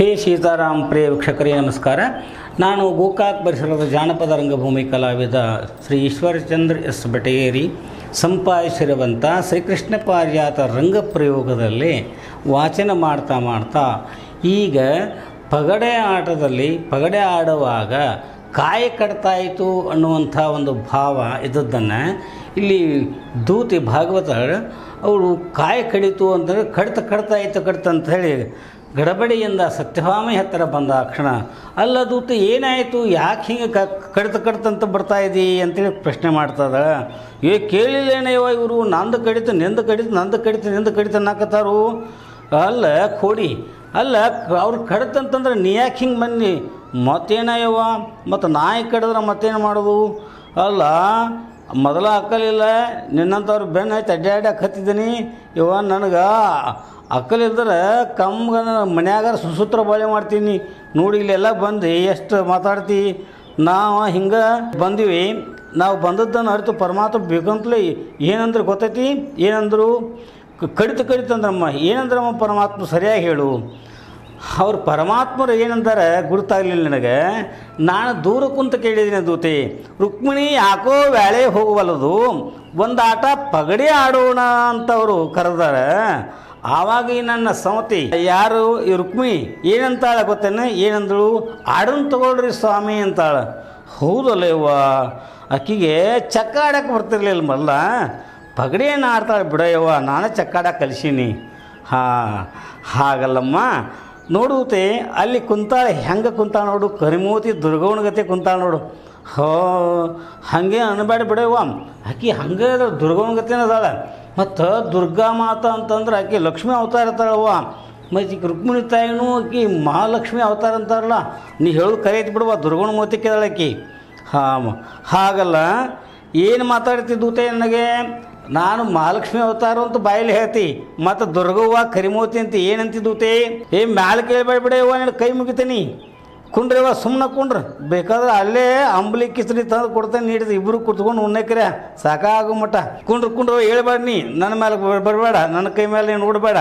ಹೇ ಸೀತಾರಾಮ್ ಪ್ರಿಯ ವೀಕ್ಷಕರೇ ನಮಸ್ಕಾರ. ನಾನು ಗೋಕಾಕ್ ಪರಿಸರದ ಜಾನಪದ ರಂಗಭೂಮಿ ಕಲಾವಿದ ಶ್ರೀ ಈಶ್ವರಚಂದ್ರ ಎಸ್ ಬೆಟಗೇರಿ ಸಂಪಾದಿಸಿರುವಂಥ ಶ್ರೀಕೃಷ್ಣ ಪಾರಿಜಾತ ರಂಗಪ್ರಯೋಗದಲ್ಲಿ ವಾಚನ ಮಾಡ್ತಾ ಈಗ ಪಗಡೆ ಆಟದಲ್ಲಿ ಪಗಡೆ ಆಡುವಾಗ ಕಾಯಿ ಕಟ್ತಾಯಿತು ಅನ್ನುವಂಥ ಒಂದು ಭಾವ ಇದ್ದದ್ದನ್ನು ಇಲ್ಲಿ ದೂತಿ ಭಾಗವತ ಅವರು ಕಾಯಿ ಕಡಿತು ಅಂತಂದರೆ ಕಡ್ತಾ ಅಂತ ಹೇಳಿ ಗಡಬಡಿಯಿಂದ ಸತ್ಯಭಾಮೆ ಹತ್ತಿರ ಬಂದ ಕ್ಷಣ, ಅಲ್ಲ ದೂತಿ ಏನಾಯಿತು, ಯಾಕೆ ಹಿಂಗೆ ಕಡ್ತಂತ ಬರ್ತಾಯಿದ್ದೀ ಅಂತೇಳಿ ಪ್ರಶ್ನೆ ಮಾಡ್ತದ. ಕೇಳಿಲ್ಲೇನಯ್ಯವ ಇವರು, ನಂದು ಕಡಿತು ನಿಂದು ಕಡಿತು ಅನ್ನಕತ್ತಾರು. ಅಲ್ಲ ಕೋಡಿ, ಅಲ್ಲ ಅವ್ರು ಕಡ್ತಂತಂದ್ರೆ ನೀ ಯಾಕೆ ಹಿಂಗೆ ಬನ್ನಿ, ಮತ್ತೇನಯ್ಯವ, ಮತ್ತು ನಾಯಿ ಕಡಿದ್ರೆ ಮತ್ತೇನು ಮಾಡೋದು, ಅಲ್ಲ ಮೊದಲ ಅಕ್ಕಲಿಲ್ಲ ನಿನ್ನಂಥವ್ರು ಬೆನ್ನು ಆಯ್ತು ಅಡ್ಡಾಡಕ್ಕೆ ಹತ್ತಿದ್ದೀನಿ ಇವ, ನನಗೆ ಅಕ್ಕಲಿಲ್ದ್ರೆ ಕಮ್ಗನ ಮನ್ಯಾಗಾರ ಸುಸೂತ್ರ ಬಾಳೆ ಮಾಡ್ತೀನಿ ನೋಡಿ, ಇಲ್ಲೆಲ್ಲ ಬಂದು ಎಷ್ಟು ಮಾತಾಡ್ತಿ, ನಾವು ಹಿಂಗೆ ಬಂದೀವಿ, ನಾವು ಬಂದದ್ದನ್ನು ಅರಿತು ಪರಮಾತ್ಮ ಬೇಕಂತಲೇ ಏನಂದ್ರೆ ಗೊತ್ತೈತಿ, ಏನಂದರು ಕಡಿತಂದ್ರಮ್ಮ, ಏನಂದ್ರಮ್ಮ ಪರಮಾತ್ಮ ಸರಿಯಾಗಿ ಹೇಳು. ಅವ್ರು ಪರಮಾತ್ಮರು ಏನಂತಾರೆ ಗುರುತಾಗಲಿಲ್ಲ ನನಗೆ, ನಾನು ದೂರ ಕುಂತ ಕೇಳಿದ್ದೀನಿ ದೂತಿ, ರುಕ್ಮಿಣಿ ಯಾಕೋ ವ್ಯಾಳೆ ಹೋಗುವಲ್ಲದು, ಒಂದು ಆಟ ಪಗಡಿ ಆಡೋಣ ಅಂತವರು ಕರೆದಾರೆ. ಆವಾಗ ಈ ನನ್ನ ಸಮತಿ ಯಾರು ಈ ರುಕ್ಮಿಣಿ ಏನಂತಾಳೆ ಗೊತ್ತೇನೆ, ಏನಂದಳು, ಆಡನ್ ತಗೊಳ್ರಿ ಸ್ವಾಮಿ ಅಂತಾಳೆ. ಹೌದಲ್ಲ ಇವ್ವ, ಆಕಿಗೆ ಚಕ್ಕ ಆಡಕ್ಕೆ ಬರ್ತಿರ್ಲಿಲ್ಲ, ಮಲ್ಲ ಪಗಡಿಯನ್ನು ಆಡ್ತಾಳೆ ಬಿಡಯ್ಯವ್ವ, ನಾನೇ ಚಕ್ಕ ಆಡಕ್ಕೆ ಕಲಿಸೀನಿ. ಹಾಗಲ್ಲಮ್ಮ ನೋಡುತ್ತೆ, ಅಲ್ಲಿ ಕುಂತಾಳೆ, ಹೆಂಗೆ ಕುಂತಾಳೆ ನೋಡು, ಕರಿಮೂತಿ ದುರ್ಗವಣಗತೆ ಕುಂತಾಳೆ ನೋಡು. ಹಾಗೆ ಅನ್ಬೇಡ ಬಿಡವ್ವ, ಆಕಿ ಹಂಗೆ ದುರ್ಗವಣಗತೆನ ಅದಾಳೆ. ಮತ್ತು ದುರ್ಗಾ ಮಾತಾ ಅಂತಂದ್ರೆ ಆಕೆ ಲಕ್ಷ್ಮೀ ಅವತಾರ ಇರ್ತಾಳವ್ವ, ಮತ್ತು ಈಗ ರುಕ್ಮಿಣಿ ತಾಯಿನೂ ಆಕಿ ಮಹಾಲಕ್ಷ್ಮಿ ಅವತಾರ ಅಂತಾರಲ್ಲ, ನೀ ಹೇಳೋದು ಕರೆಯೈತಿ ಬಿಡುವ, ದುರ್ಗವಣ ಮೂತಿ ಕೇಳಾಳೆ ಆಕಿ. ಹಾಗಲ್ಲ ಏನು ಮಾತಾಡ್ತಿದ್ದೂತೆ ನನಗೆ, ನಾನು ಮಹಾಲಕ್ಷ್ಮಿ ಅವತಾರ ಅಂತ ಬಾಯಲ್ಲಿ ಹೇಳ್ತಿ, ಮತ್ತು ದುರ್ಗವ್ವ ಕರಿಮೂತಿ ಅಂತ ಏನಂತಿದ್ದೂತೆ, ಮ್ಯಾಲ ಕೇಳಬೇಡ ಬಿಡವ್ವ, ನಾನು ಕೈ ಮುಗಿತೀನಿ, ಕುಂಡ್ರವ್ವ ಸುಮ್ಮನೆ ಕುಂಡ್ರ, ಬೇಕಾದ್ರೆ ಅಲ್ಲೇ ಅಂಬ್ಲಿ ಕಿಚಡಿ ತಂದು ಕೊಡ್ತೇನೆ, ನೀಡಿದ ಇಬ್ಬರು ಕುತ್ಕೊಂಡು ಉಣ್ಣಕ್ರೆ ಸಾಕಾಗೋ ಮಟ್ಟ, ಕುಂಡ್ರ ಹೇಳ್ಬೇಡ, ನೀ ನನ್ನ ಮೇಲೆ ಬರಬೇಡ, ನನ್ನ ಕೈ ಮೇಲೆ ನೀನು ನೋಡಬೇಡ.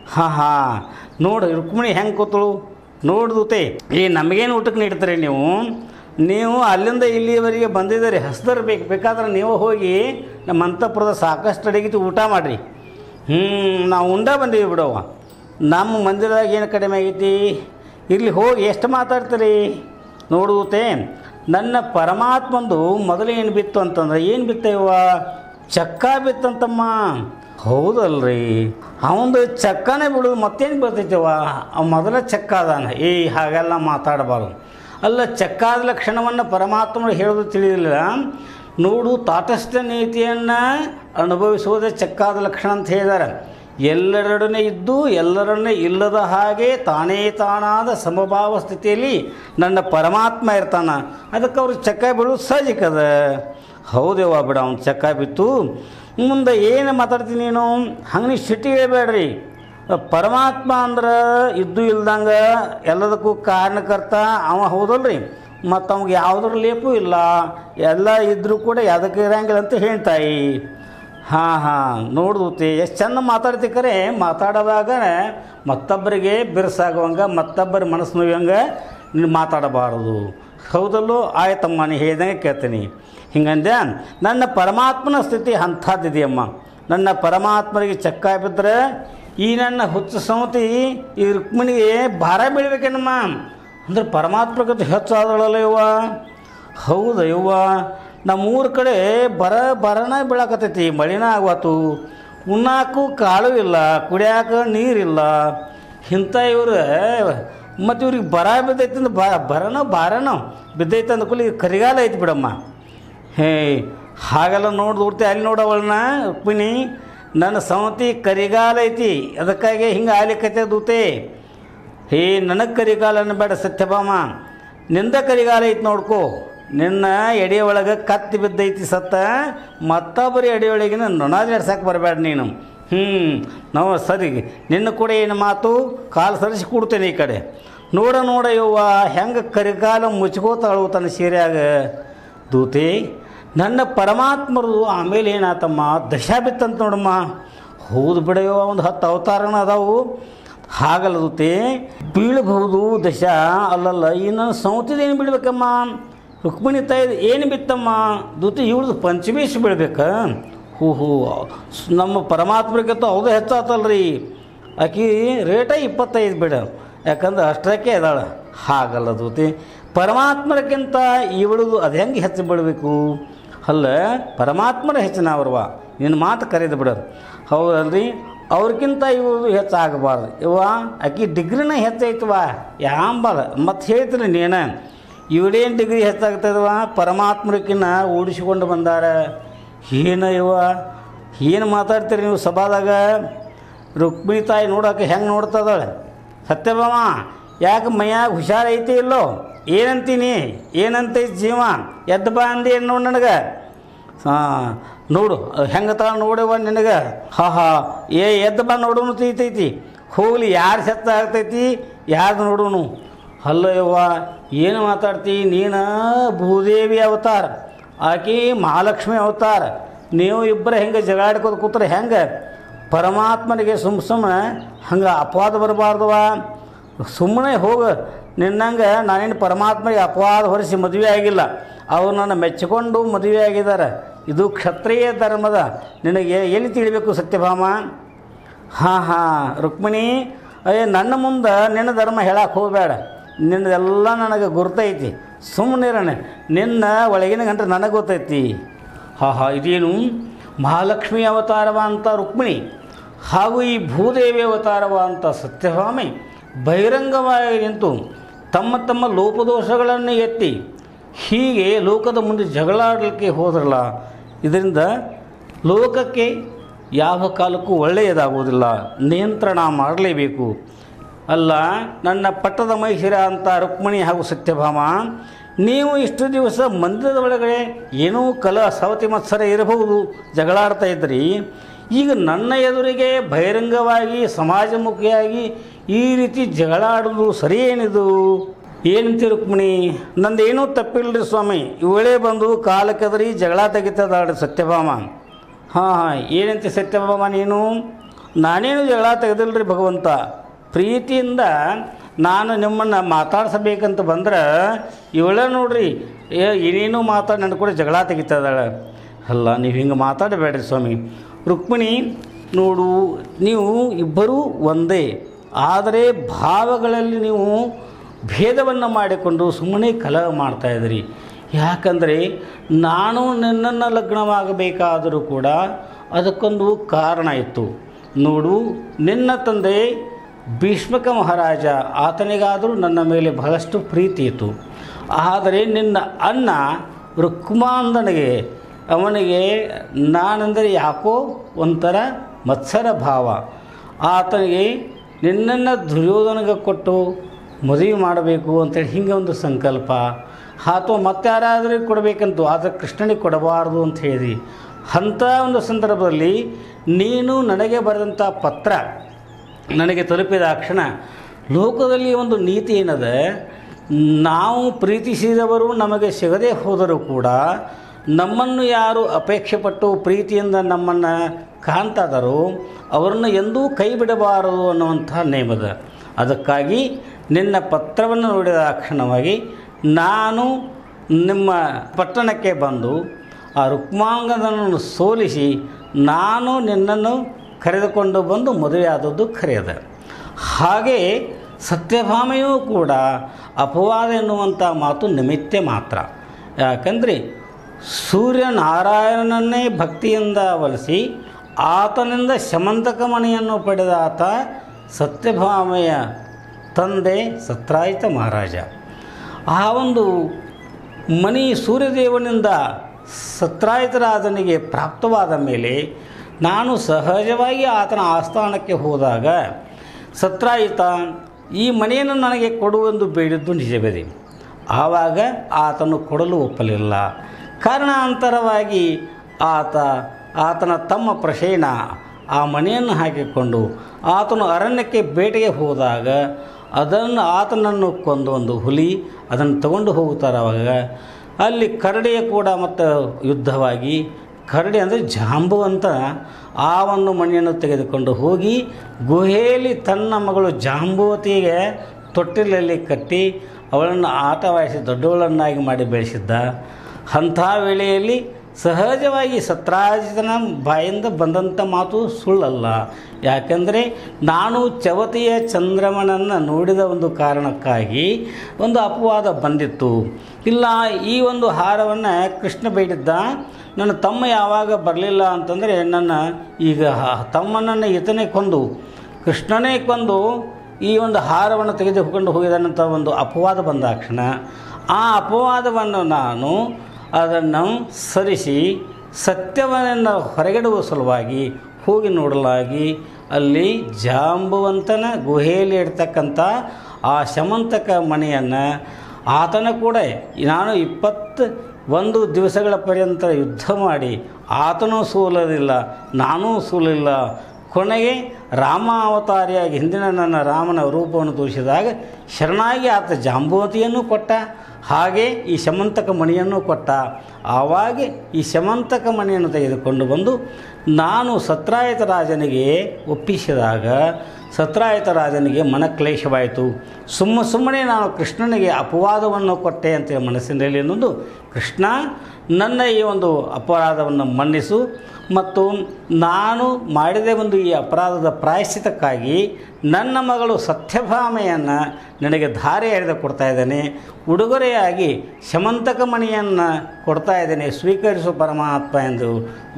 ನೋಡು ರುಕ್ಮಿಣಿ ಹೆಂಗೆ ಕೂತಳು ನೋಡ್ದೂತೆ. ನಮಗೇನು ಊಟಕ್ಕೆ ನೀಡ್ತಾರೆ ನೀವು ಅಲ್ಲಿಂದ ಇಲ್ಲಿವರೆಗೆ ಬಂದಿದ್ದೀರಿ, ಹಸ್ದರ್ ಬೇಕಾದ್ರೆ ನೀವು ಹೋಗಿ ನಮ್ಮ ಅಂತಃಪುರದ ಸಾಕಷ್ಟು ಅಡಿಗೆ ಊಟ ಮಾಡಿರಿ. ನಾವು ಉಂಡ ಬಂದೀವಿ ಬಿಡವ್ವ, ನಮ್ಮ ಮಂದಿರದಾಗ ಏನು ಕಡಿಮೆ ಆಗೈತಿ, ಇಲ್ಲಿ ಹೋಗಿ ಎಷ್ಟು ಮಾತಾಡ್ತೀರಿ ನೋಡುತ್ತೆ. ನನ್ನ ಪರಮಾತ್ಮಂದು ಮೊದಲು ಏನು ಬಿತ್ತು ಅಂತಂದ್ರೆ, ಏನು ಬಿತ್ತಯ್ಯವ್ವ, ಚಕ್ಕ ಬಿತ್ತಂತಮ್ಮ. ಹೌದಲ್ರಿ, ಅವನದು ಚಕ್ಕನೇ ಬಿಡೋದು ಮತ್ತೇನು ಬರ್ತೈತವ್ವ, ಮೊದಲ ಚಕ್ಕ ಅದಾನ. ಹಾಗೆಲ್ಲ ಮಾತಾಡಬಾರ್ದು. ಅಲ್ಲ ಚಕ್ಕಾದ ಲಕ್ಷಣವನ್ನು ಪರಮಾತ್ಮರು ಹೇಳೋದು ತಿಳಿದಿಲ್ಲ ನೋಡು, ತಾಟಸ್ಥ ನೀತಿಯನ್ನು ಅನುಭವಿಸುವುದೇ ಚಕ್ಕಾದ ಲಕ್ಷಣ ಅಂತ ಹೇಳಿದ್ದಾರೆ. ಎಲ್ಲರೊಡನೆ ಇದ್ದು ಎಲ್ಲರನ್ನೇ ಇಲ್ಲದ ಹಾಗೆ ತಾನೇ ತಾನಾದ ಸಮಭಾವ ಸ್ಥಿತಿಯಲ್ಲಿ ನನ್ನ ಪರಮಾತ್ಮ ಇರ್ತಾನೆ. ಅದಕ್ಕೆ ಅವ್ರಿಗೆ ಚಕ್ಕ ಬೀಳೋದು ಸಹಜಿಕದ. ಹೌದೇವ ಬಿಡ, ಅವ್ನು ಚಕ್ಕ ಬಿತ್ತು. ಮುಂದೆ ಏನು ಮಾತಾಡ್ತೀನಿ ನೀನು, ಹಂಗೆ ನೀವು ಸಿಟಿ ಹೇಳ್ಬೇಡ್ರಿ. ಪರಮಾತ್ಮ ಅಂದ್ರೆ ಇದ್ದು ಇಲ್ದಂಗೆ ಎಲ್ಲದಕ್ಕೂ ಕಾರಣಕರ್ತ ಅವ, ಹೌದಲ್ರಿ, ಮತ್ತು ಅವ್ಗೆ ಯಾವುದ್ರ ಲೇಪು ಇಲ್ಲ, ಎಲ್ಲ ಇದ್ದರೂ ಕೂಡ ಯಾವುದಕ್ಕೆ ಇರಂಗಿಲ್ಲ ಅಂತ ಹೇಳ್ತಾಯಿ. ನೋಡ್ದೂತಿ ಎಷ್ಟು ಚೆಂದ ಮಾತಾಡ್ತಿ, ಕರೆ ಮಾತಾಡುವಾಗ ಮತ್ತೊಬ್ಬರಿಗೆ ಬಿರುಸಾಗುವಂಗೆ ಮತ್ತೊಬ್ಬರ ಮನಸ್ಸು ನೋಯುವಂಗೆ ನೀನು ಮಾತಾಡಬಾರದು. ಹೌದಲ್ಲೋ, ಆಯ್ತಮ್ಮ ನೀ ಹೇಳ್ದಂಗೆ ಕೇಳ್ತೀನಿ. ಹಿಂಗಂದೆ ನನ್ನ ಪರಮಾತ್ಮನ ಸ್ಥಿತಿ ಅಂಥದ್ದಿದೆಯಮ್ಮ. ನನ್ನ ಪರಮಾತ್ಮರಿಗೆ ಚಕ್ಕ ಬಿದ್ದರೆ ಈ ನನ್ನ ಹುಚ್ಚು ಸಮತಿ ಈ ರುಕ್ಮಿಣಿಗೆ ಭಾರ ಬೀಳ್ಬೇಕೇನಮ್ಮ, ಅಂದ್ರೆ ಪರಮಾತ್ಮಗತಿ ಹೆಚ್ಚಾದಳಲ್ಲ ಯವ್ವ. ಹೌದ ಯವ್ವ, ನಮ್ಮೂರ ಕಡೆ ಬರನ ಬೀಳಾಕತ್ತೈತಿ, ಮಳಿನ ಆಗತ್ತು, ಉಣ್ಣಾಕು ಕಾಳು ಇಲ್ಲ, ಕುಡಿಯಾಕ ನೀರಿಲ್ಲ. ಇಂಥ ಇವ್ರು ಮತ್ತು ಇವ್ರಿಗೆ ಬರ ಬಿದ್ದೈತಿ ಅಂದ್ರೆ ಬಾರನ ಬಿದ್ದೈತೆ ಅಂದ್ಕೊಳ್ಳಿ, ಕರಿಗಾಲ ಐತಿ ಬಿಡಮ್ಮ. ಹಾಗೆಲ್ಲ ನೋಡ್ದೂಡ್ತೆ, ಅಲ್ಲಿ ನೋಡವಳನ್ನ ರುಕ್ಮಿಣಿ, ನನ್ನ ಸಮತಿ ಕರಿಗಾಲ ಐತಿ, ಅದಕ್ಕಾಗಿ ಹಿಂಗೆ ಆಲಿಕತೆ ದೂತೆ. ನನಗೆ ಕರಿಗಾಲ ಅನ್ನಬೇಡ ಸತ್ಯಭಾಮ, ನಿಂದ ಕರಿಗಾಲ ಐತಿ ನೋಡ್ಕೋ. ನಿನ್ನ ಎಡೆ ಒಳಗೆ ಕತ್ತಿ ಬಿದ್ದೈತಿ ಸತ್ತ, ಮತ್ತೊಬ್ಬರಿ ಎಡೆಯೊಳಗಿನ ನೊಣಾದ ನಡ್ಸಕ್ಕೆ ಬರಬೇಡ ನೀನು. ನಾವು ಸರಿ, ನಿನ್ನ ಕೂಡ ಏನು ಮಾತು, ಕಾಲು ಸರಿಸಿ ಕೊಡ್ತೇನೆ ಈ ಕಡೆ. ನೋಡ ಯವ್ವ ಹೆಂಗೆ ಕರಿಗಾಲ ಮುಚ್ಕೋತಾಳು ತನ್ನ ಸೀರೆಯಾಗ ದೂತಿ. ನನ್ನ ಪರಮಾತ್ಮರು ಆಮೇಲೆ ಏನಾತಮ್ಮ, ದಶ ಬಿತ್ತಂತ ನೋಡಮ್ಮ. ಹೌದು ಬಿಡಯ್ಯೋ, ಒಂದು 10 ಅವತಾರನ ಅದಾವು. ಹಾಗಲ್ಲದತೆ ಬೀಳಬಹುದು ದಶ ಅಲ್ಲಲ್ಲ ಇನ್ನನ್ನು ಸೌತಿದೇನು ಬಿಡ್ಬೇಕಮ್ಮ ರುಕ್ಮಿಣಿ ತಾಯಿದು ಏನು ಬಿತ್ತಮ್ಮ ದೂತಿ ಇವಳ್ದು ಪಂಚಮೀಶ ಬೀಳ್ಬೇಕ ಹೂ ನಮ್ಮ ಪರಮಾತ್ಮರಿಗಂತೂ ಹೌದು ಹೆಚ್ಚಾತಲ್ರಿ ಆಕಿ ರೇಟ 25 ಬಿಡ ಯಾಕಂದ್ರೆ ಅಷ್ಟರಕ್ಕೆ ಇದಾಳ ಹಾಗಲ್ಲ ದೂತಿ ಪರಮಾತ್ಮರಕ್ಕಿಂತ ಇವಳದು ಅದು ಹೆಂಗೆ ಹೆಚ್ಚು ಬಿಡಬೇಕು ಅಲ್ಲ ಪರಮಾತ್ಮರ ಹೆಚ್ಚಿನ ಅವ್ರವ ನಿನ್ನ ಮಾತು ಕರೆದು ಬಿಡೋದು ಹೌದಲ್ರಿ ಅವ್ರಿಗಿಂತ ಇವರು ಹೆಚ್ಚಾಗಬಾರ್ದು ಇವ ಆಕಿ ಡಿಗ್ರಿನ ಹೆಚ್ಚೈತವ ಯಾಂಬಲ್ಲ ಮತ್ತು ಹೇಳ್ತೀನಿ ನೀನು ಇವಳೇನು ಡಿಗ್ರಿ ಹೆಚ್ಚಾಗ್ತದವ ಪರಮಾತ್ಮರಕ್ಕಿನ್ನ ಓಡಿಸಿಕೊಂಡು ಬಂದಾರ ಏನು ಇವ ಏನು ಮಾತಾಡ್ತೀರಿ ನೀವು ಸಭಾದಾಗ ರುಕ್ಮಿಣಿ ತಾಯಿ ನೋಡೋಕೆ ಹೆಂಗೆ ನೋಡ್ತದಾಳೆ ಸತ್ಯಭಾಮ ಯಾಕೆ ಮೈಯಾಗ ಹುಷಾರೈತಿ ಇಲ್ಲೋ ಏನಂತೀನಿ ಏನಂತೈತಿ ಜೀವ ಎದ್ದು ಬಾ ಅಂದಿ ಏನು ನೋಡಿ ನನಗೆ ನೋಡು ಹೆಂಗೆ ತ ನೋಡವ ನಿನಗೆ ಎದ್ದು ಬಾ ನೋಡೋನು ತೈತೈತಿ ಹೋಗ್ಲಿ ಯಾರು ಸತ್ತ ಆಗ್ತೈತಿ ಯಾರು ನೋಡೋನು ಅಲ್ಲ ಯವ್ವ ಏನು ಮಾತಾಡ್ತಿ ನೀನು ಭೂದೇವಿ ಅವತಾರ ಆಕಿ ಮಹಾಲಕ್ಷ್ಮಿ ಅವತಾರ ನೀವು ಇಬ್ಬರು ಹೆಂಗೆ ಜಗಾಡ್ಕೋದು ಕೂತ್ರೆ ಹೆಂಗೆ ಪರಮಾತ್ಮನಿಗೆ ಸುಮ್ಮನೆ ಹಂಗೆ ಅಪವಾದ ಬರಬಾರ್ದವ ಸುಮ್ಮನೆ ಹೋಗು ನಿನ್ನಂಗೆ ನಾನೇನು ಪರಮಾತ್ಮಗೆ ಅಪವಾದ ಹೊರಿಸಿ ಮದುವೆ ಆಗಿಲ್ಲ ಅವ್ರು ನನ್ನ ಮೆಚ್ಚಿಕೊಂಡು ಮದುವೆ ಆಗಿದ್ದಾರೆ ಇದು ಕ್ಷತ್ರಿಯ ಧರ್ಮದ ನಿನಗೆ ಎಲ್ಲಿ ತಿಳಿಬೇಕು ಸತ್ಯಭಾಮ ರುಕ್ಮಿಣಿ ನನ್ನ ಮುಂದೆ ನಿನ್ನ ಧರ್ಮ ಹೇಳಕ್ಕೆ ಹೋಗಬೇಡ ನಿನ್ನದೆಲ್ಲ ನನಗೆ ಗುರ್ತೈತಿ ಸುಮ್ಮನಿರಣ ನಿನ್ನ ಒಳಗಿನ ಗಂಟೆ ನನಗೆ ಗೊತ್ತೈತಿ ಇದೇನು ಮಹಾಲಕ್ಷ್ಮಿ ಅವತಾರವ ಅಂತ ರುಕ್ಮಿಣಿ ಹಾಗೂ ಈ ಭೂದೇವಿ ಅವತಾರವ ಅಂತ ಸತ್ಯಭಾಮೆ ಬಹಿರಂಗವಾಗಿ ನಿಂತು ತಮ್ಮ ತಮ್ಮ ಲೋಪದೋಷಗಳನ್ನು ಎತ್ತಿ ಹೀಗೆ ಲೋಕದ ಮುಂದೆ ಜಗಳಾಡಲಿಕ್ಕೆ ಹೋದ್ರಲ್ಲ ಇದರಿಂದ ಲೋಕಕ್ಕೆ ಯಾವ ಕಾಲಕ್ಕೂ ಒಳ್ಳೆಯದಾಗುವುದಿಲ್ಲ ನಿಯಂತ್ರಣ ಮಾಡಲೇಬೇಕು ಅಲ್ಲ ನನ್ನ ಪಟ್ಟದ ಮೈಶಿರ ಅಂತ ರುಕ್ಮಿಣಿ ಹಾಗೂ ಸತ್ಯಭಾಮ ನೀವು ಇಷ್ಟು ದಿವಸ ಮಂದಿರದ ಒಳಗಡೆ ಏನೋ ಸವತಿ ಮತ್ಸರ ಇರಬಹುದು ಜಗಳಾಡ್ತಾ ಇದ್ರಿ ಈಗ ನನ್ನ ಎದುರಿಗೆ ಬಹಿರಂಗವಾಗಿ ಸಮಾಜಮುಖಿಯಾಗಿ ಈ ರೀತಿ ಜಗಳಾಡೋದು ಸರಿ ಏನಿದು ಏನಂತೀರಿ ರುಕ್ಮಿಣಿ ನಂದೇನೂ ತಪ್ಪಿಲ್ಲರಿ ಸ್ವಾಮಿ ಇವಳೇ ಬಂದು ಕಾಲಕ್ಕೆದರಿ ಜಗಳ ತೆಗಿತದಾಳ್ರಿ ಸತ್ಯಭಾಮ ಏನಂತ ಸತ್ಯಭಾಮ ನೀನು ನಾನೇನು ಜಗಳ ತೆಗೆದಿಲ್ಲರಿ ಭಗವಂತ ಪ್ರೀತಿಯಿಂದ ನಾನು ನಿಮ್ಮನ್ನು ಮಾತಾಡ್ಸಬೇಕಂತ ಬಂದ್ರೆ ಇವಳೇ ನೋಡ್ರಿ ಏನೇನೋ ಮಾತಾಡಿ ನನ್ನ ಕೂಡ ಜಗಳ ತೆಗಿತದಾಳೆ ಅಲ್ಲ ನೀವು ಹಿಂಗೆ ಮಾತಾಡಬೇಡ್ರಿ ಸ್ವಾಮಿ ರುಕ್ಮಿಣಿ ನೋಡು ನೀವು ಇಬ್ಬರೂ ಒಂದೇ ಆದರೆ ಭಾವಗಳಲ್ಲಿ ನೀವು ಭೇದವನ್ನು ಮಾಡಿಕೊಂಡು ಸುಮ್ಮನೆ ಕಲಹ ಮಾಡ್ತಾಯಿದ್ರಿ ಯಾಕಂದರೆ ನಾನು ನಿನ್ನನ್ನು ಲಗ್ನವಾಗಬೇಕಾದರೂ ಕೂಡ ಅದಕ್ಕೊಂದು ಕಾರಣ ಇತ್ತು ನೋಡು ನಿನ್ನ ತಂದೆ ಭೀಷ್ಮಕ ಮಹಾರಾಜ ಆತನಿಗಾದರೂ ನನ್ನ ಮೇಲೆ ಬಹಳಷ್ಟು ಪ್ರೀತಿ ಇತ್ತು ಆದರೆ ನಿನ್ನ ಅಣ್ಣ ರುಕ್ಮಾಂದನಿಗೆ ಅವನಿಗೆ ನಾನೆಂದರೆ ಯಾಕೋ ಒಂಥರ ಮತ್ಸರ ಭಾವ ಆತನಿಗೆ ನಿನ್ನನ್ನು ದುರ್ಯೋಧನಿಗೆ ಕೊಟ್ಟು ಮದುವೆ ಮಾಡಬೇಕು ಅಂತೇಳಿ ಹಿಂಗೆ ಒಂದು ಸಂಕಲ್ಪ ಅಥವಾ ಮತ್ತಾರಾದರೂ ಕೊಡಬೇಕಂತ ಆದರೆ ಕೃಷ್ಣನಿಗೆ ಕೊಡಬಾರ್ದು ಅಂತ ಹೇಳಿ ಅಂಥ ಒಂದು ಸಂದರ್ಭದಲ್ಲಿ ನೀನು ನನಗೆ ಬರೆದಂಥ ಪತ್ರ ನನಗೆ ತಲುಪಿದ ಕ್ಷಣ ಲೋಕದಲ್ಲಿ ಒಂದು ನೀತಿ ಏನದ ನಾವು ಪ್ರೀತಿಸಿದವರು ನಮಗೆ ಸಿಗದೇ ಹೋದರೂ ಕೂಡ ನಮ್ಮನ್ನು ಯಾರು ಅಪೇಕ್ಷೆ ಪಟ್ಟು ಪ್ರೀತಿಯಿಂದ ನಮ್ಮನ್ನು ಕಾಣ್ತಾದಾರೋ ಅವರನ್ನು ಎಂದೂ ಕೈ ಬಿಡಬಾರದು ಅನ್ನುವಂಥ ನೇಮದ ಅದಕ್ಕಾಗಿ ನಿನ್ನ ಪತ್ರವನ್ನು ನೋಡಿದ ಕ್ಷಣವಾಗಿ ನಾನು ನಿಮ್ಮ ಪಟ್ಟಣಕ್ಕೆ ಬಂದು ಆ ರುಕ್ಮಾಂಗದನ್ನು ಸೋಲಿಸಿ ನಾನು ನಿನ್ನನ್ನು ಕರೆದುಕೊಂಡು ಬಂದು ಮದುವೆಯಾದದ್ದು ಖರೆಯದ ಹಾಗೆ ಸತ್ಯಭಾಮೆಯೂ ಕೂಡ ಅಪವಾದ ಎನ್ನುವಂಥ ಮಾತು ನಿಮಿತ್ತ ಮಾತ್ರ ಯಾಕಂದರೆ ಸೂರ್ಯನಾರಾಯಣನನ್ನೇ ಭಕ್ತಿಯಿಂದ ಒಲಿಸಿ ಆತನಿಂದ ಶಮಂತಕ ಮಣಿಯನ್ನು ಪಡೆದ ಆತ ಸತ್ಯಭಾಮೆಯ ತಂದೆ ಸತ್ರಾಯಿತ ಮಹಾರಾಜ ಆ ಒಂದು ಮಣಿ ಸೂರ್ಯದೇವನಿಂದ ಸತ್ರಾಯಿತರಾಜನಿಗೆ ಪ್ರಾಪ್ತವಾದ ಮೇಲೆ ನಾನು ಸಹಜವಾಗಿ ಆತನ ಆಸ್ಥಾನಕ್ಕೆ ಹೋದಾಗ ಸತ್ರಾಯಿತ ಈ ಮನೆಯನ್ನು ನನಗೆ ಕೊಡುವೆಂದು ಬೇಡಿದ್ದು ನಿಜವಿದೆ ಆವಾಗ ಆತನು ಕೊಡಲು ಒಪ್ಪಲಿಲ್ಲ ಕಾರಣಾಂತರವಾಗಿ ಆತನ ತಮ್ಮ ಪ್ರಶೇನ ಆ ಮನೆಯನ್ನು ಹಾಕಿಕೊಂಡು ಆತನು ಅರಣ್ಯಕ್ಕೆ ಬೇಟೆಗೆ ಹೋದಾಗ ಆತನನ್ನು ಕೊಂದು ಒಂದು ಹುಲಿ ಅದನ್ನು ತಗೊಂಡು ಹೋಗುತ್ತಾರೆ. ಆವಾಗ ಅಲ್ಲಿ ಕರಡಿಯ ಕೂಡ ಮತ್ತು ಯುದ್ಧವಾಗಿ ಕರಡಿ ಅಂದರೆ ಜಾಂಬುವಂತ ಆ ಒಂದು ಮಣಿಯನ್ನು ತೆಗೆದುಕೊಂಡು ಹೋಗಿ ಗುಹೆಯಲ್ಲಿ ತನ್ನ ಮಗಳು ಜಾಂಬುವತಿಗೆ ತೊಟ್ಟಿಲಲ್ಲಿ ಕಟ್ಟಿ ಅವಳನ್ನು ಆಟವಾಡಿಸಿ ದೊಡ್ಡವಳನ್ನಾಗಿ ಮಾಡಿ ಬೆಳೆಸಿದ್ದ. ಅಂಥ ವೇಳೆಯಲ್ಲಿ ಸಹಜವಾಗಿ ಸತ್ರಾಜಿತನ ಬಾಯಿಂದ ಬಂದಂಥ ಮಾತು ಸುಳ್ಳಲ್ಲ. ಯಾಕೆಂದರೆ ನಾನು ಚವತಿಯ ಚಂದ್ರಮನನ್ನು ನೋಡಿದ ಒಂದು ಕಾರಣಕ್ಕಾಗಿ ಒಂದು ಅಪವಾದ ಬಂದಿತ್ತು. ಇಲ್ಲ, ಈ ಒಂದು ಹಾರವನ್ನು ಕೃಷ್ಣ ಬೇಡಿದ್ದ, ನನ್ನ ತಮ್ಮ ಯಾವಾಗ ಬರಲಿಲ್ಲ ಅಂತಂದರೆ ನನ್ನ ಈಗ ತಮ್ಮನನ್ನು ಈತನೇ ಕೊಂದು ಕೃಷ್ಣನೇ ಕೊಂದು ಈ ಒಂದು ಹಾರವನ್ನು ತೆಗೆದುಕೊಂಡು ಹೋಗಿದನಂಥ ಒಂದು ಅಪವಾದ ಬಂದಾಕ್ಷಣ ಆ ಅಪವಾದವನ್ನು ನಾನು ಅದನ್ನು ಸರಿಸಿ ಸತ್ಯವನ್ನು ಹೊರಗಿಡುವ ಸಲುವಾಗಿ ಹೋಗಿ ನೋಡಲಾಗಿ ಅಲ್ಲಿ ಜಾಂಬುವಂತನ ಗುಹೆಯಲ್ಲಿ ಇಡ್ತಕ್ಕಂಥ ಆ ಶಮಂತಕ ಮಣಿಯನ್ನು ಆತನ ಕೂಡ ನಾನು 21 ದಿವಸಗಳ ಪರ್ಯಂತ ಯುದ್ಧ ಮಾಡಿ ಆತನೂ ಸೋಲಲಿಲ್ಲ, ನಾನೂ ಸೋಲಿಲ್ಲ. ಕೊನೆಗೆ ರಾಮ ಅವತಾರಿಯಾಗಿ ಹಿಂದಿನ ನನ್ನ ರಾಮನ ರೂಪವನ್ನು ತೋರಿಸಿದಾಗ ಶರಣಾಗಿ ಆತ ಜಾಂಬುವತಿಯನ್ನು ಕೊಟ್ಟ, ಹಾಗೆ ಈ ಶಮಂತಕ ಮಣಿಯನ್ನು ಕೊಟ್ಟ. ಆವಾಗ ಈ ಶಮಂತಕ ಮಣಿಯನ್ನು ತೆಗೆದುಕೊಂಡು ಬಂದು ನಾನು ಸತ್ರಾಯತ ರಾಜನಿಗೆ ಒಪ್ಪಿಸಿದಾಗ ಸತ್ರಾಯತ ರಾಜನಿಗೆ ಮನಕ್ಲೇಶವಾಯಿತು. ಸುಮ್ಮನೆ ನಾನು ಕೃಷ್ಣನಿಗೆ ಅಪವಾದವನ್ನು ಕೊಟ್ಟೆ ಅಂತೇಳಿ ಮನಸ್ಸಿನಲ್ಲಿ ಅನ್ನೋದು, ಕೃಷ್ಣ ನನ್ನ ಈ ಒಂದು ಅಪರಾಧವನ್ನು ಮನ್ನಿಸು ಮತ್ತು ನಾನು ಮಾಡಿದ ಒಂದು ಈ ಅಪರಾಧದ ಪ್ರಾಯಶ್ಚಿತಕ್ಕಾಗಿ ನನ್ನ ಮಗಳು ಸತ್ಯಭಾಮೆಯನ್ನು ನನಗೆ ಧಾರೆ ಎಳೆದು ಕೊಡ್ತಾ ಇದ್ದೇನೆ, ಉಡುಗೊರೆಯಾಗಿ ಶಮಂತಕ ಮಣಿಯನ್ನು ಕೊಡ್ತಾ ಇದ್ದೇನೆ, ಸ್ವೀಕರಿಸು ಪರಮಾತ್ಮ ಎಂದು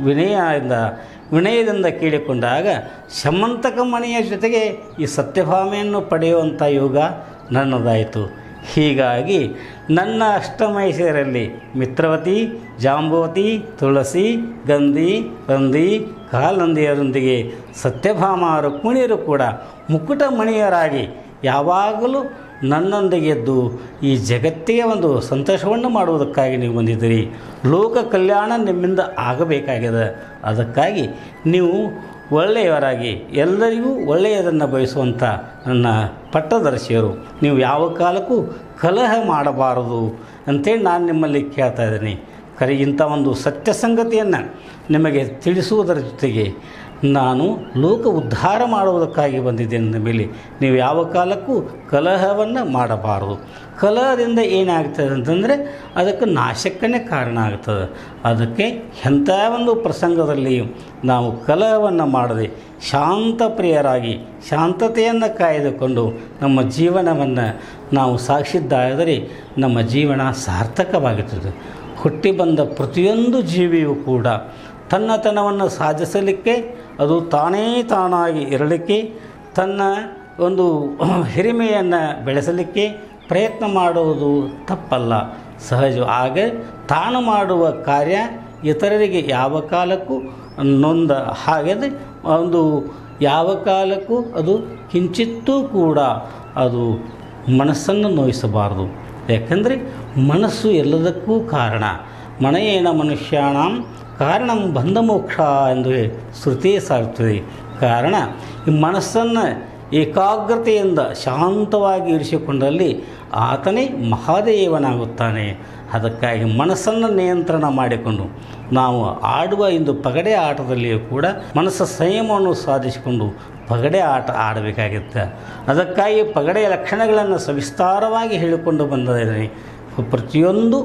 ವಿನಯದಿಂದ ಕೇಳಿಕೊಂಡಾಗ ಶಮಂತಕ ಮಣಿಯ ಜೊತೆಗೆ ಈ ಸತ್ಯಭಾಮೆಯನ್ನು ಪಡೆಯುವಂಥ ಯೋಗ ನನ್ನದಾಯಿತು. ಹೀಗಾಗಿ ನನ್ನ ಅಷ್ಟಮೈಸರಲ್ಲಿ ಮಿತ್ರವತಿ, ಜಾಂಬವತಿ, ತುಳಸಿ, ಗಂಧಿ, ರಂದಿ, ಕಾಲಂದಿಯರೊಂದಿಗೆ ಸತ್ಯಭಾಮ ರುಕ್ಮಿಣಿಯರು ಕೂಡ ಮುಕುಟಮಣಿಯರಾಗಿ ಯಾವಾಗಲೂ ನನ್ನೊಂದಿಗೆ ಎದ್ದು ಈ ಜಗತ್ತಿಗೆ ಒಂದು ಸಂತೋಷವನ್ನು ಮಾಡುವುದಕ್ಕಾಗಿ ನೀವು ಬಂದಿದ್ದೀರಿ. ಲೋಕ ಕಲ್ಯಾಣ ನಿಮ್ಮಿಂದ ಆಗಬೇಕಾಗಿದೆ. ಅದಕ್ಕಾಗಿ ನೀವು ಒಳ್ಳೆಯವರಾಗಿ ಎಲ್ಲರಿಗೂ ಒಳ್ಳೆಯದನ್ನು ಬಯಸುವಂಥ ನನ್ನ ಪಟ್ಟದರ್ಶಿಯರು, ನೀವು ಯಾವ ಕಾಲಕ್ಕೂ ಕಲಹ ಮಾಡಬಾರದು ಅಂಥೇಳಿ ನಾನು ನಿಮ್ಮಲ್ಲಿ ಕೇಳ್ತಾ ಇದ್ದೀನಿ. ಇಂಥ ಒಂದು ಸತ್ಯ ಸಂಗತಿಯನ್ನು ನಿಮಗೆ ತಿಳಿಸುವುದರ ಜೊತೆಗೆ ನಾನು ಲೋಕ ಉದ್ಧಾರ ಮಾಡುವುದಕ್ಕಾಗಿ ಬಂದಿದ್ದೇನೆ ಮೇಲೆ ನೀವು ಯಾವ ಕಾಲಕ್ಕೂ ಕಲಹವನ್ನು ಮಾಡಬಾರದು. ಕಲಹದಿಂದ ಏನಾಗ್ತದೆ ಅಂತಂದರೆ ಅದಕ್ಕೆ ನಾಶಕ್ಕನೇ ಕಾರಣ ಆಗ್ತದೆ. ಅದಕ್ಕೆ ಎಂಥ ಒಂದು ಪ್ರಸಂಗದಲ್ಲಿಯೂ ನಾವು ಕಲಹವನ್ನು ಮಾಡದೆ ಶಾಂತ ಪ್ರಿಯರಾಗಿ ಶಾಂತತೆಯನ್ನು ಕಾಯ್ದುಕೊಂಡು ನಮ್ಮ ಜೀವನವನ್ನು ನಾವು ಸಾಗಿಸಿದ್ದಾದರೆ ನಮ್ಮ ಜೀವನ ಸಾರ್ಥಕವಾಗುತ್ತದೆ. ಹುಟ್ಟಿ ಬಂದ ಪ್ರತಿಯೊಂದು ಜೀವಿಯೂ ಕೂಡ ತನ್ನತನವನ್ನು ಸಾಧಿಸಲಿಕ್ಕೆ, ಅದು ತಾನಾಗಿ ಇರಲಿಕ್ಕೆ, ತನ್ನ ಒಂದು ಹಿರಿಮೆಯನ್ನು ಬೆಳೆಸಲಿಕ್ಕೆ ಪ್ರಯತ್ನ ಮಾಡುವುದು ತಪ್ಪಲ್ಲ, ಸಹಜ. ಹಾಗೆ ತಾನು ಮಾಡುವ ಕಾರ್ಯ ಇತರರಿಗೆ ಯಾವ ಕಾಲಕ್ಕೂ ನೊಂದ ಹಾಗೆ ಒಂದು ಯಾವ ಕಾಲಕ್ಕೂ ಅದು ಕಿಂಚಿತ್ತೂ ಕೂಡ ಅದು ಮನಸ್ಸನ್ನು ನೋಯಿಸಬಾರದು. ಯಾಕಂದರೆ ಮನಸ್ಸು ಎಲ್ಲದಕ್ಕೂ ಕಾರಣ. ಮನಯೇನ ಮನುಷ್ಯಾಣಂ ಕಾರಣಂ ಬಂಧ ಮೋಕ್ಷ ಎಂದು ಶ್ರುತಿ ಸಾರುತ್ತದೆ. ಕಾರಣ ಈ ಮನಸ್ಸನ್ನು ಏಕಾಗ್ರತೆಯಿಂದ ಶಾಂತವಾಗಿ ಇರಿಸಿಕೊಂಡಲ್ಲಿ ಆತನೇ ಮಹಾದೇವನಾಗುತ್ತಾನೆ. ಅದಕ್ಕಾಗಿ ಮನಸ್ಸನ್ನು ನಿಯಂತ್ರಣ ಮಾಡಿಕೊಂಡು ನಾವು ಆಡುವ ಇಂದು ಪಗಡೆ ಆಟದಲ್ಲಿಯೂ ಕೂಡ ಮನಸ್ಸು ಸಂಯಮವನ್ನು ಸಾಧಿಸಿಕೊಂಡು ಪಗಡೆ ಆಟ ಆಡಬೇಕಾಗಿತ್ತು. ಅದಕ್ಕಾಗಿ ಪಗಡೆಯ ಲಕ್ಷಣಗಳನ್ನು ಸವಿಸ್ತಾರವಾಗಿ ಹೇಳಿಕೊಂಡು ಬಂದಿದ್ದೇನೆ. ಪ್ರತಿಯೊಂದು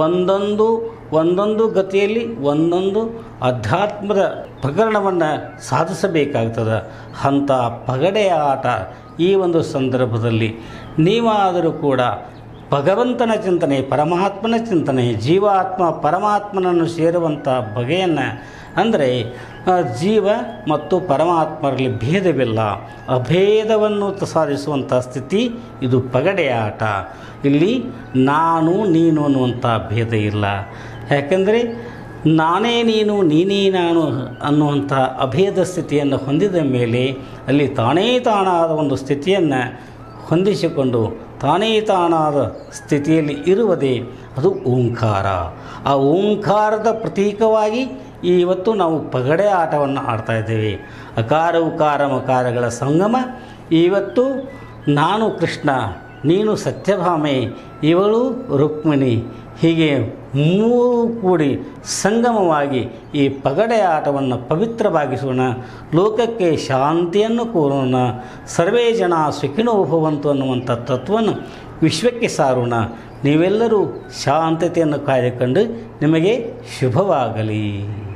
ಒಂದೊಂದು ಗತಿಯಲ್ಲಿ ಒಂದೊಂದು ಅಧ್ಯಾತ್ಮದ ಪ್ರಕರಣವನ್ನು ಸಾಧಿಸಬೇಕಾಗ್ತದೆ. ಅಂಥ ಪಗಡೆಯ ಆಟ ಈ ಒಂದು ಸಂದರ್ಭದಲ್ಲಿ ನೀವಾದರೂ ಕೂಡ ಭಗವಂತನ ಚಿಂತನೆ, ಪರಮಾತ್ಮನ ಚಿಂತನೆ, ಜೀವಾತ್ಮ ಪರಮಾತ್ಮನನ್ನು ಸೇರುವಂಥ ಬಗೆಯನ್ನು, ಅಂದರೆ ಜೀವ ಮತ್ತು ಪರಮಾತ್ಮರಲ್ಲಿ ಭೇದವಿಲ್ಲ, ಅಭೇದವನ್ನು ಸಾಧಿಸುವಂಥ ಸ್ಥಿತಿ ಇದು ಪಗಡೆಯ ಆಟ. ಇಲ್ಲಿ ನಾನು ನೀನು ಅನ್ನುವಂಥ ಭೇದ ಇಲ್ಲ. ಯಾಕೆಂದರೆ ನಾನೇ ನೀನು ನೀನೇ ನಾನು ಅನ್ನುವಂಥ ಅಭೇದ ಸ್ಥಿತಿಯನ್ನು ಹೊಂದಿದ ಮೇಲೆ ಅಲ್ಲಿ ತಾನಾದ ಒಂದು ಸ್ಥಿತಿಯನ್ನು ಹೊಂದಿಸಿಕೊಂಡು ತಾನಾದ ಸ್ಥಿತಿಯಲ್ಲಿ ಇರುವುದೇ ಅದು ಓಂಕಾರ. ಆ ಓಂಕಾರದ ಪ್ರತೀಕವಾಗಿ ಇವತ್ತು ನಾವು ಪಗಡೆ ಆಟವನ್ನು ಆಡ್ತಾಯಿದ್ದೇವೆ. ಅಕಾರ ಉಕಾರ ಮಕಾರಗಳ ಸಂಗಮ. ಇವತ್ತು ನಾನು ಕೃಷ್ಣ, ನೀನು ಸತ್ಯಭಾಮೆ, ಇವಳು ರುಕ್ಮಿಣಿ. ಹೀಗೆ ಮೂರು ಕೂಡಿ ಸಂಗಮವಾಗಿ ಈ ಪಗಡೆ ಆಟವನ್ನು ಪವಿತ್ರವಾಗಿಸೋಣ, ಲೋಕಕ್ಕೆ ಶಾಂತಿಯನ್ನು ಕೋರೋಣ, ಸರ್ವೇ ಜನ ಸುಖಿನೋ ಭವಂತು ಅನ್ನುವಂಥ ತತ್ವವನ್ನು ವಿಶ್ವಕ್ಕೆ ಸಾರೋಣ. ನೀವೆಲ್ಲರೂ ಶಾಂತತೆಯನ್ನು ಕಾಯ್ದುಕೊಂಡು ನಿಮಗೆ ಶುಭವಾಗಲಿ.